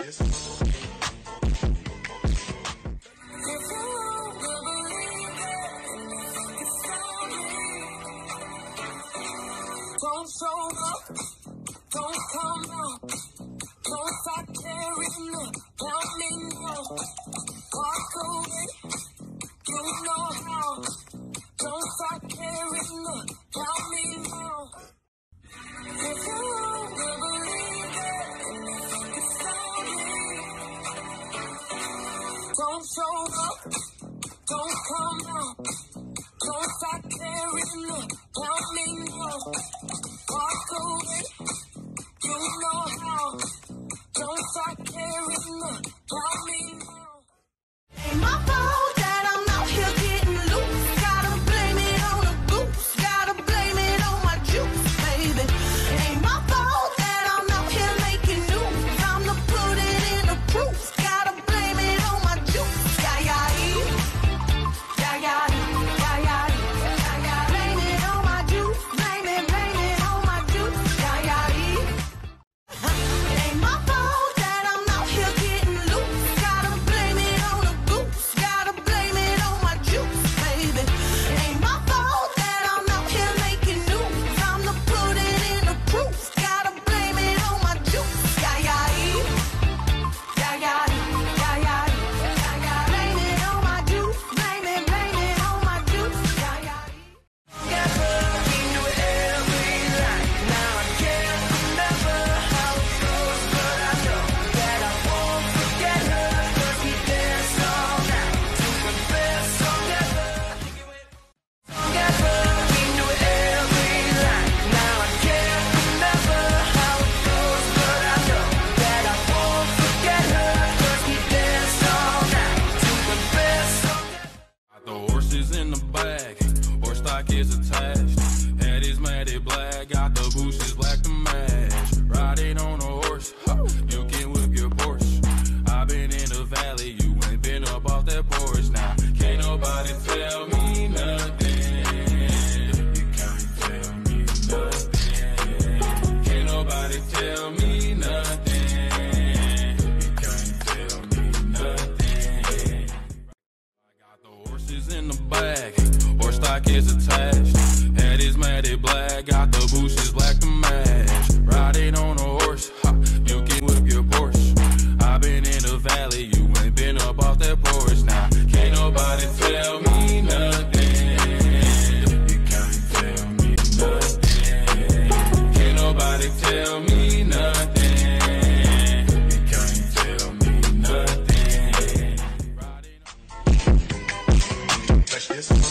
this. Don't show up, don't come out, don't start caring about me now. Walk away, you know how. Don't start caring about me now. If you wanna believe it, it's on me. Don't show up, don't come out, don't start caring about me now. Walk away, you know how. Don't start caring about me now. Ain't my fault that I'm out here getting loose. Gotta blame it on the goose. Gotta blame it on my juice, baby. Ain't my fault that I'm out here making news. Time to put it in the proof. Gotta blame it on my juice. Yeah, yeah, yeah, yeah, yeah, yeah. Blame it on my juice. Blame it on my juice. Yeah, yeah, yeah. Ain't my fault that I'm out here getting loose. Gotta blame it on the goose. Gotta blame it on my juice, baby. Ain't my fault that I'm out here making news. Time to put it in the proof. Gotta blame it on my juice. Yeah, yeah, yeah, yeah, yeah, yeah. Blame it on my juice. Blame it on my juice. Yeah, yeah. Get hooked into every line. Now I can't remember how it goes, but I know that I won't forget her. 'Cause we danced all night to the best song ever. Get hooked into every line. Now I can't remember how it goes, but I know that I won't forget her. 'Cause we danced all night to the best song ever. Got the horses in the bag, horse stock is attached. Head is matted black, got the bushes black to match. Riding on a horse, you can whip your Porsche. I've been in the valley, you ain't been up off that porch. Now, can't nobody tell me nothing. You can't tell me nothing. Can't nobody tell me nothing. You can't tell me nothing. I got the horses in the bag, horse stock is attached. Head is matted black, got the bushes black to match. Riding on a horse, you can whip your Porsche. I've been in the valley, you ain't been up off that porch. Now, can't nobody tell me nothing. You can't tell me nothing. Can't nobody tell me nothing. You can't tell me nothing. Riding on Touch this.